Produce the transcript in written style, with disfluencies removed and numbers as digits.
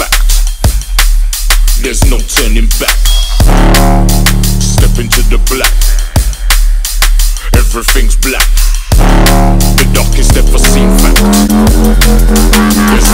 fact. There's no turning back. Step into the black. Everything's black. The darkest ever seen fact. There's